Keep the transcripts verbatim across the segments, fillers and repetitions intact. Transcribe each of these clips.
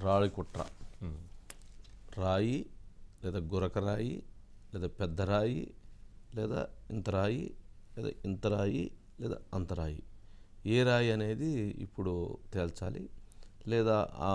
రాయి కుట్ర, రాయి లేదా గురక రాయి లేదా పెద్ద రాయి లేదా ఇంత రాయి లేదా ఇంత రాయి లేదా అంత రాయి, ఏ రాయి అనేది ఇప్పుడు తేల్చాలి. లేదా ఆ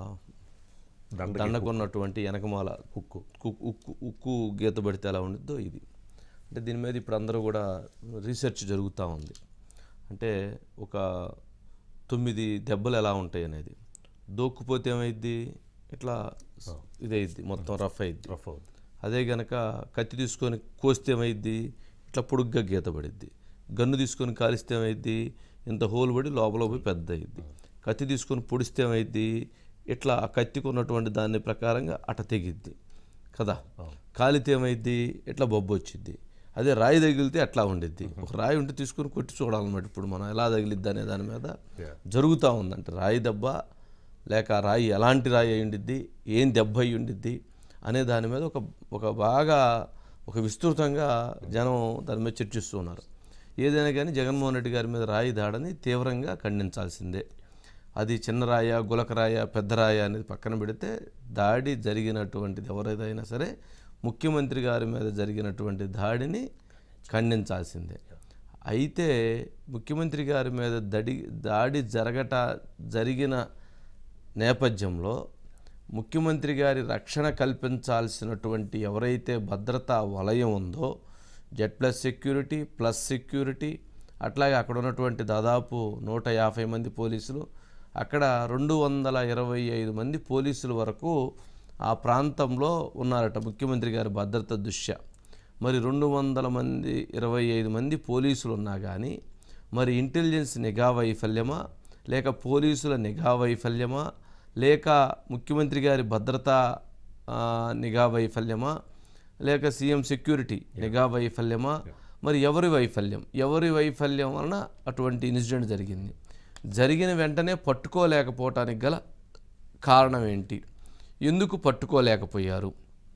దండకున్నటువంటి వెనకమాల ఉక్కు ఉక్కు ఉక్కు గీత పడితే ఎలా ఉండిద్దో ఇది. అంటే దీని మీద ఇప్పుడు అందరూ కూడా రీసెర్చ్ జరుగుతూ ఉంది. అంటే ఒక తొమ్మిది దెబ్బలు ఎలా ఉంటాయి అనేది, దోక్కుపోతే ఏమైద్ది, ఇట్లా ఇదైద్ది, మొత్తం రఫ్ అయిద్ది. రఫ్ అవుద్ది. అదే గనక కత్తి తీసుకొని కోస్తే ఏమైద్ది, ఇట్లా పొడుగ్గా గీత పడిద్ది. గన్ను తీసుకొని కాలిస్తే ఏమైద్ది, ఇంత హోల్ పడి లోపల పోయి పెద్ద అయింది. కత్తి తీసుకొని పొడిస్తే ఏమైద్ది, ఇట్లా ఆ కత్తికి ఉన్నటువంటి దాని ప్రకారంగా అట తెగిద్ది కదా. కాలితే ఏమైద్ది, ఇట్లా బొబ్బు వచ్చిద్ది. అదే రాయి తగిలితే అట్లా ఉండిద్ది. ఒక రాయి ఉంటే తీసుకొని కొట్టి చూడాలన్నమాట. ఇప్పుడు మనం ఎలా తగిలిద్ది అనే దాని మీద జరుగుతూ ఉందంటే రాయి దెబ్బ లేక రాయి ఎలాంటి రాయి అయి ఉండిద్ది, ఏం దెబ్బ అయి ఉండిద్ది అనే దాని మీద ఒక ఒక బాగా ఒక విస్తృతంగా జనం దాని మీద చర్చిస్తూ ఉన్నారు. ఏదైనా కానీ జగన్మోహన్ రెడ్డి గారి మీద రాయి దాడిని తీవ్రంగా ఖండించాల్సిందే. అది చిన్న రాయ, గులక రాయ, పెద్ద రాయ అనేది పక్కన పెడితే దాడి జరిగినటువంటిది ఎవరైనా సరే ముఖ్యమంత్రి గారి మీద జరిగినటువంటి దాడిని ఖండించాల్సిందే. అయితే ముఖ్యమంత్రి గారి మీద దడి దాడి జరగట జరిగిన నేపథ్యంలో ముఖ్యమంత్రి గారి రక్షణ కల్పించాల్సినటువంటి ఎవరైతే భద్రతా వలయం ఉందో, Z plus security plus security, అట్లాగే అక్కడ ఉన్నటువంటి దాదాపు నూట యాభై మంది పోలీసులు, అక్కడ రెండు వందల ఇరవై ఐదు మంది పోలీసుల వరకు ఆ ప్రాంతంలో ఉన్నారట ముఖ్యమంత్రి గారి భద్రత దృష్ట్యా. మరి రెండు వందల మంది ఇరవై ఐదు మంది పోలీసులు ఉన్నా కానీ మరి ఇంటెలిజెన్స్ నిఘా వైఫల్యమా, లేక పోలీసుల నిఘా వైఫల్యమా, లేక ముఖ్యమంత్రి గారి భద్రతా నిఘా వైఫల్యమా, లేక సీఎం సెక్యూరిటీ నిఘా వైఫల్యమా, మరి ఎవరి వైఫల్యం ఎవరి వైఫల్యం వలన అటువంటి ఇన్సిడెంట్ జరిగింది. జరిగిన వెంటనే పట్టుకోలేకపోవటానికి గల కారణం ఏంటి, ఎందుకు పట్టుకోలేకపోయారు?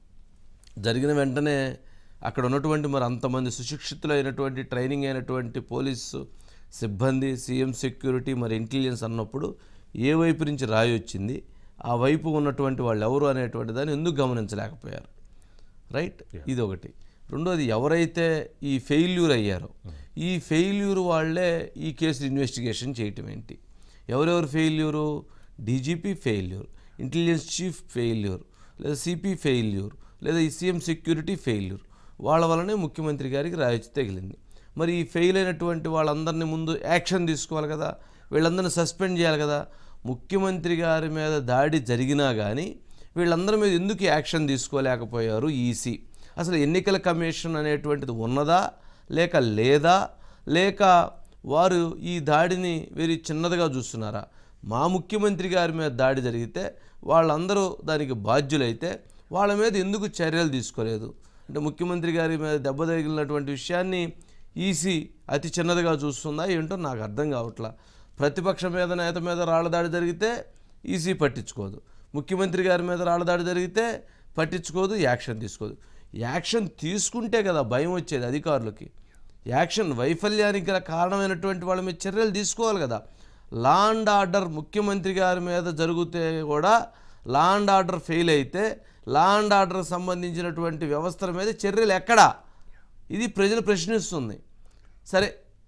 జరిగిన వెంటనే అక్కడ ఉన్నటువంటి మరి అంతమంది సుశిక్షితులైనటువంటి ట్రైనింగ్ అయినటువంటి పోలీసు సిబ్బంది, సీఎం సెక్యూరిటీ, మరి ఇంటెలిజెన్స్ అన్నప్పుడు ఏ వైపు నుంచి రాయి వచ్చింది, ఆ వైపు ఉన్నటువంటి వాళ్ళు ఎవరు అనేటువంటి దాన్ని ఎందుకు గమనించలేకపోయారు? రైట్, ఇది ఒకటి. రెండోది, ఎవరైతే ఈ ఫెయిల్యూర్ అయ్యారో ఈ ఫెయిల్యూర్ వాళ్ళే ఈ కేసు ఇన్వెస్టిగేషన్ చేయటం ఏంటి? ఎవరెవరు failure? DGP failure, intelligence chief failure, లేదా సిపి ఫెయిల్యూర్, లేదా ఈ సీఎం సెక్యూరిటీ ఫెయిల్యూర్. వాళ్ళ వల్లనే ముఖ్యమంత్రి గారికి రాయొచ్చి తగిలింది. మరి ఈ ఫెయిల్ అయినటువంటి వాళ్ళందరినీ ముందు యాక్షన్ తీసుకోవాలి కదా, వీళ్ళందరినీ సస్పెండ్ చేయాలి కదా. ముఖ్యమంత్రి గారి మీద దాడి జరిగినా కానీ వీళ్ళందరి మీద ఎందుకు యాక్షన్ తీసుకోలేకపోయారు ఈసీ? అసలు ఎన్నికల కమిషన్ అనేటువంటిది ఉన్నదా లేక లేదా, లేక వారు ఈ దాడిని వెరీ చిన్నదిగా చూస్తున్నారా? మా ముఖ్యమంత్రి గారి మీద దాడి జరిగితే వాళ్ళందరూ దానికి బాధ్యులైతే వాళ్ళ మీద ఎందుకు చర్యలు తీసుకోలేదు? అంటే ముఖ్యమంత్రి గారి మీద దెబ్బ తగిలినటువంటి విషయాన్ని ఈసీ అతి చిన్నదిగా చూస్తుందా ఏంటో నాకు అర్థం కావట్లా. ప్రతిపక్ష మీద నేత మీద రాళ్ల దాడి జరిగితే ఈసీ పట్టించుకోదు, ముఖ్యమంత్రి గారి మీద రాళ్ల దాడి జరిగితే పట్టించుకోదు, యాక్షన్ తీసుకోదు. యాక్షన్ తీసుకుంటే కదా భయం వచ్చేది అధికారులకి. యాక్షన్ వైఫల్యానికి గల కారణమైనటువంటి వాళ్ళ మీద చర్యలు తీసుకోవాలి కదా. లా అండ్ ఆర్డర్ ముఖ్యమంత్రి గారి మీద జరిగితే కూడా లా అండ్ ఆర్డర్ ఫెయిల్ అయితే లా అండ్ ఆర్డర్కి సంబంధించినటువంటి వ్యవస్థల మీద చర్యలు ఎక్కడా? ఇది ప్రజలు ప్రశ్నిస్తుంది. సరే,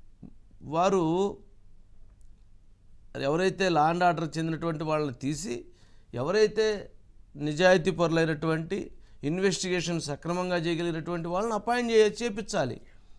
వారు ఎవరైతే లా అండ్ ఆర్డర్ చెందినటువంటి వాళ్ళని తీసి ఎవరైతే నిజాయితీ పరులైనటువంటి ఇన్వెస్టిగేషన్ సక్రమంగా చేయగలిగినటువంటి వాళ్ళని అపాయింట్ చేయ చేపించాలి.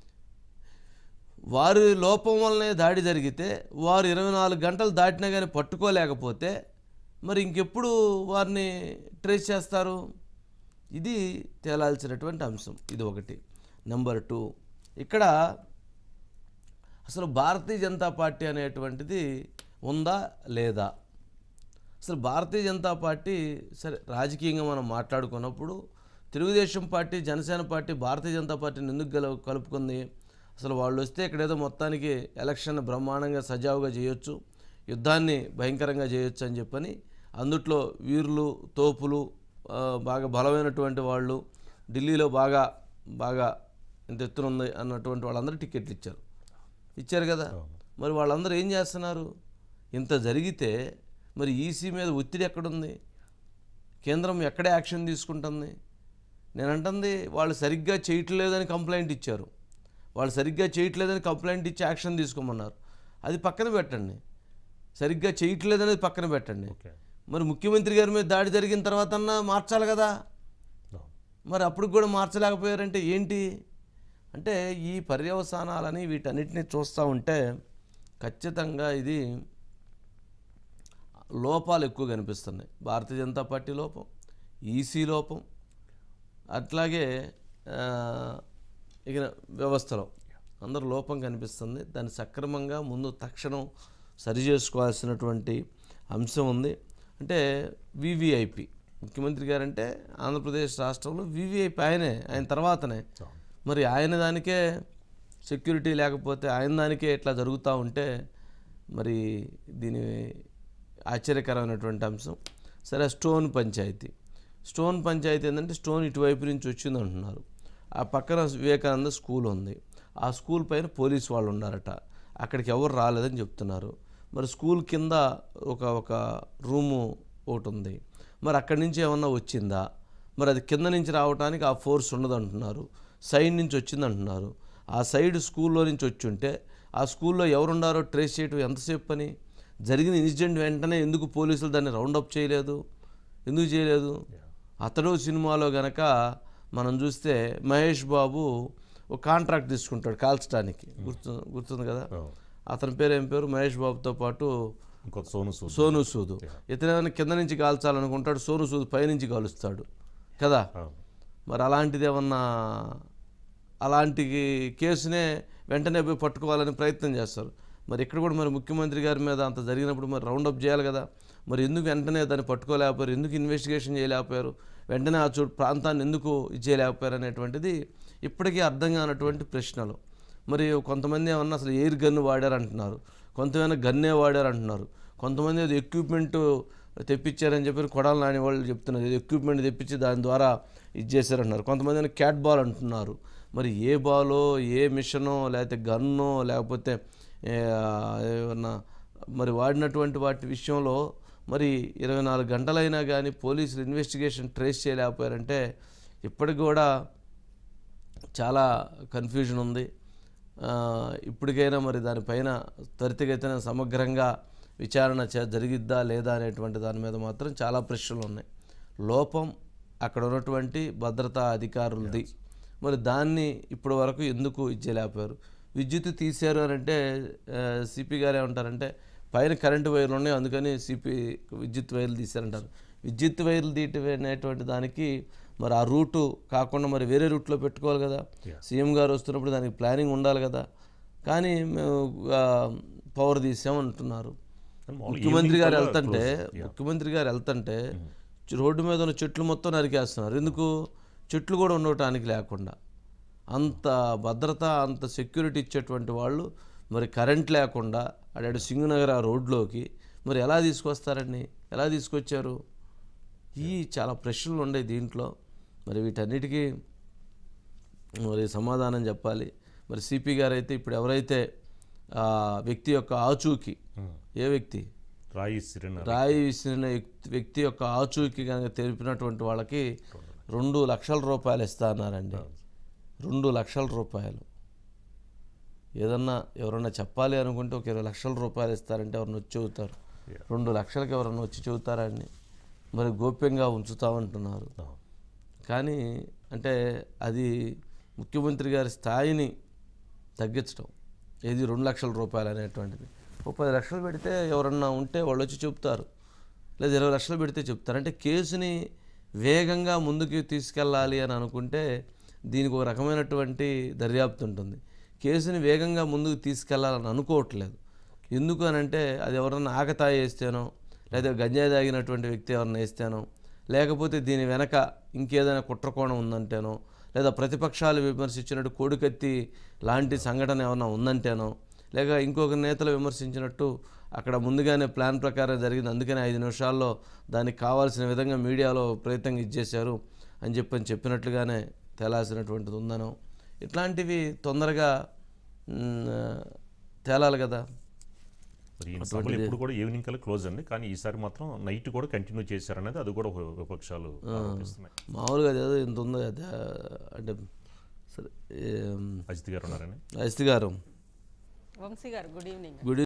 వారి లోపం వల్లనే దాడి జరిగితే వారు ఇరవై నాలుగు గంటలు దాటినా కానీ పట్టుకోలేకపోతే మరి ఇంకెప్పుడు వారిని ట్రేస్ చేస్తారు? ఇది తేలాల్సినటువంటి అంశం. ఇది ఒకటి. నెంబర్ టూ, ఇక్కడ అసలు భారతీయ జనతా పార్టీ అనేటువంటిది ఉందా లేదా? అసలు భారతీయ జనతా పార్టీ సరే రాజకీయంగా మనం మాట్లాడుకున్నప్పుడు తెలుగుదేశం పార్టీ, జనసేన పార్టీ భారతీయ జనతా పార్టీని ఎందుకు గెల కలుపుకుంది? అసలు వాళ్ళు వస్తే ఇక్కడేదో మొత్తానికి ఎలక్షన్ బ్రహ్మాండంగా సజావుగా చేయొచ్చు, యుద్ధాన్ని భయంకరంగా చేయొచ్చు అని చెప్పని అందుట్లో వీరులు, తోపులు, బాగా బలమైనటువంటి వాళ్ళు, ఢిల్లీలో బాగా బాగా ఇంత ఎత్తున ఉంది అన్నటువంటి వాళ్ళందరూ టికెట్లు ఇచ్చారు ఇచ్చారు కదా. మరి వాళ్ళందరూ ఏం చేస్తున్నారు? ఇంత జరిగితే మరి ఈసీ మీద ఒత్తిడి ఎక్కడుంది? కేంద్రం ఎక్కడే యాక్షన్ తీసుకుంటుంది? నేను అంటుంది వాళ్ళు సరిగ్గా చేయట్లేదని కంప్లైంట్ ఇచ్చారు. వాళ్ళు సరిగ్గా చేయట్లేదని కంప్లైంట్ ఇచ్చి యాక్షన్ తీసుకోమన్నారు. అది పక్కన పెట్టండి, సరిగ్గా చేయట్లేదనేది పక్కన పెట్టండి. మరి ముఖ్యమంత్రి గారి మీద దాడి జరిగిన తర్వాత అన్నా మార్చాలి కదా. మరి అప్పుడు కూడా మార్చలేకపోయారంటే ఏంటి అంటే ఈ పర్యవసానాలని వీటన్నిటిని చూస్తూ ఉంటే ఖచ్చితంగా ఇది లోపాలు ఎక్కువ కనిపిస్తున్నాయి. భారతీయ జనతా పార్టీ లోపం, ఈసీ లోపం, అట్లాగే ఇక వ్యవస్థలో అందరూ లోపం కనిపిస్తుంది. దాన్ని సక్రమంగా ముందు తక్షణం సరిచేసుకోవాల్సినటువంటి అంశం ఉంది. అంటే వివిఐపి ముఖ్యమంత్రి గారంటే ఆంధ్రప్రదేశ్ రాష్ట్రంలో వివిఐపి ఆయనే, ఆయన తర్వాతనే. మరి ఆయన దానికే సెక్యూరిటీ లేకపోతే ఆయన దానికే ఇట్లా జరుగుతూ ఉంటే మరి దీని ఆశ్చర్యకరమైనటువంటి అంశం. సరే, స్టోన్ పంచాయతీ స్టోన్ పంచాయతీ ఏంటంటే స్టోన్ ఇటువైపు నుంచి వచ్చింది అంటున్నారు. ఆ పక్కన వివేకానంద స్కూల్ ఉంది, ఆ స్కూల్ పైన పోలీసు వాళ్ళు ఉన్నారట, అక్కడికి ఎవరు రాలేదని చెప్తున్నారు. మరి స్కూల్ కింద ఒక ఒక రూము ఒకటి ఉంది, మరి అక్కడి నుంచి ఏమన్నా వచ్చిందా? మరి అది కింద నుంచి రావడానికి ఆ ఫోర్స్ ఉండదు అంటున్నారు, సైడ్ నుంచి వచ్చింది అంటున్నారు. ఆ సైడ్ స్కూల్లో నుంచి వచ్చి ఉంటే ఆ స్కూల్లో ఎవరున్నారో ట్రేస్ చేయటం ఎంతసేపు పని? జరిగిన ఇన్సిడెంట్ వెంటనే ఎందుకు పోలీసులు దాన్ని రౌండప్ చేయలేదు? ఎందుకు చేయలేదు? అతడు సినిమాలో గనక మనం చూస్తే మహేష్ బాబు ఒక కాంట్రాక్ట్ తీసుకుంటాడు కాల్చడానికి, గుర్తు గుర్తుంది కదా. అతని పేరు ఏం పేరు? మహేష్ బాబుతో పాటు సోను సూద్. ఇతను కింద నుంచి కాల్చాలనుకుంటాడు, సోను సూద్ పైనుంచి కాలుస్తాడు కదా. మరి అలాంటిది ఏమన్నా అలాంటి కేసునే వెంటనే పోయి పట్టుకోవాలని ప్రయత్నం చేస్తారు. మరి ఇక్కడ కూడా మరి ముఖ్యమంత్రి గారి మీద అంత జరిగినప్పుడు మరి రౌండప్ చేయాలి కదా. మరి ఎందుకు వెంటనే దాన్ని పట్టుకోలేకపోయారు? ఎందుకు ఇన్వెస్టిగేషన్ చేయలేకపోయారు? వెంటనే ఆ చోటు ప్రాంతాన్ని ఎందుకు ఇచ్చేయలేకపోయారు అనేటువంటిది ఇప్పటికీ అర్థం కానటువంటి ప్రశ్నలు. మరి కొంతమంది ఏమన్నా అసలు ఎయిర్ గన్ను వాడారంటున్నారు, కొంతమంది గన్నే వాడారంటున్నారు, కొంతమంది అది ఎక్విప్మెంట్ తెప్పించారని చెప్పి కొడాలి నాని వాళ్ళు చెప్తున్నారు, ఎక్విప్మెంట్ తెప్పించి దాని ద్వారా ఇది చేశారంటున్నారు. కొంతమంది క్యాట్ బాల్ అంటున్నారు. మరి ఏ బాలో, ఏ మిషనో, లేకపోతే గన్నో, లేకపోతే ఏమన్నా మరి వాడినటువంటి వాటి విషయంలో మరి ఇరవై నాలుగు గంటలైనా కానీ పోలీసులు ఇన్వెస్టిగేషన్ ట్రేస్ చేయలేకపోయారంటే ఇప్పటికి కూడా చాలా కన్ఫ్యూజన్ ఉంది. ఇప్పటికైనా మరి దానిపైన త్వరితగతిన సమగ్రంగా విచారణ జరిగిద్దా లేదా అనేటువంటి దాని మీద మాత్రం చాలా ప్రశ్నలు ఉన్నాయి. లోపం అక్కడ ఉన్నటువంటి భద్రతా అధికారులది. మరి దాన్ని ఇప్పటి వరకు ఎందుకు ఇచ్చేలేకపోయారు? విద్యుత్ తీశారు అని అంటే సిపి గారు ఏమంటారంటే పైన కరెంటు వైర్లు ఉన్నాయి, అందుకని సిపి విద్యుత్ వైర్లు తీశారంటారు. విద్యుత్ వైర్లు తీయటం అనేటువంటి దానికి మరి ఆ రూటు కాకుండా మరి వేరే రూట్లో పెట్టుకోవాలి కదా. సీఎం గారు వస్తున్నప్పుడు దానికి ప్లానింగ్ ఉండాలి కదా. కానీ మేము పవర్ తీసామంటున్నారు. ముఖ్యమంత్రి గారు వెళ్తుంటే ముఖ్యమంత్రి గారు వెళ్తుంటే రోడ్డు మీద ఉన్న చెట్లు మొత్తం నరికేస్తున్నారు. ఎందుకు? చెట్లు కూడా ఉండటానికి లేకుండా. అంత భద్రత, అంత సెక్యూరిటీ ఇచ్చేటువంటి వాళ్ళు మరి కరెంట్ లేకుండా అటు సింగనగర్ ఆ రోడ్లోకి మరి ఎలా తీసుకొస్తారండి? ఎలా తీసుకొచ్చారు? ఈ చాలా ప్రశ్నలు ఉన్నాయి దీంట్లో. మరి వీటన్నిటికీ మరి సమాధానం చెప్పాలి. మరి సిపి గారు అయితే ఇప్పుడు ఎవరైతే వ్యక్తి యొక్క ఆచూకీ, ఏ వ్యక్తి రాయి విసిరిన రాయి విసిరిన వ్యక్తి యొక్క ఆచూకీ కనుక తెలిపినటువంటి వాళ్ళకి రెండు లక్షల రూపాయలు ఇస్తా అన్నారండి. రెండు లక్షల రూపాయలు. ఏదన్నా ఎవరన్నా చెప్పాలి అనుకుంటే ఒక ఇరవై లక్షల రూపాయలు ఇస్తారంటే ఎవరన్నా వచ్చి చెబుతారు. రెండు లక్షలకి ఎవరన్నా వచ్చి చెబుతారా అండి? మరి గోప్యంగా ఉంచుతామంటున్నారు. కానీ అంటే అది ముఖ్యమంత్రి గారి స్థాయిని తగ్గించడం. ఏది రెండు లక్షల రూపాయలు అనేటువంటిది. ఓ పది లక్షలు పెడితే ఎవరన్నా ఉంటే వాళ్ళు వచ్చి చెప్తారు, లేదా ఇరవై లక్షలు పెడితే చెప్తారు. అంటే కేసుని వేగంగా ముందుకు తీసుకెళ్ళాలి అని అనుకుంటే దీనికి ఒక రకమైనటువంటి దర్యాప్తు ఉంటుంది. కేసుని వేగంగా ముందుకు తీసుకెళ్లాలని అనుకోవట్లేదు. ఎందుకు అని అంటే అది ఎవరన్నా ఆకతాయి వేస్తేనో, లేదా గంజాయి తాగినటువంటి వ్యక్తి ఎవరన్నా వేస్తేనో, లేకపోతే దీని వెనక ఇంకేదైనా కుట్రకోణం ఉందంటేనో, లేదా ప్రతిపక్షాలు విమర్శించినట్టు కోడికత్తి లాంటి సంఘటన ఏమన్నా ఉందంటేనో, లేక ఇంకొక నేతలు విమర్శించినట్టు అక్కడ ముందుగానే ప్లాన్ ప్రకారం జరిగింది, అందుకనే ఐదు నిమిషాల్లో దానికి కావాల్సిన విధంగా మీడియాలో ప్రయత్నం ఇచ్చేశారు అని చెప్పని చెప్పినట్లుగానే తేలాల్సినటువంటిది ఉందనో, ఇట్లాంటివి తొందరగా తేలాలి కదా. మరి ఈ సభలు ఎప్పుడు కూడా ఈవినింగ్ కల్లా క్లోజ్ అండి, కానీ ఈసారి మాత్రం నైట్ కూడా కంటిన్యూ చేశారనేది అది కూడా విపక్షాలు ఆరోపిస్తున్నాయి. మామూలుగా అదే ఇంత ఉందో అదే అంటే సరే అజిత్ గారు ఉన్నారని అజిత్ గారు వంశీ గారు గుడ్ ఈవినింగ్. గుడ్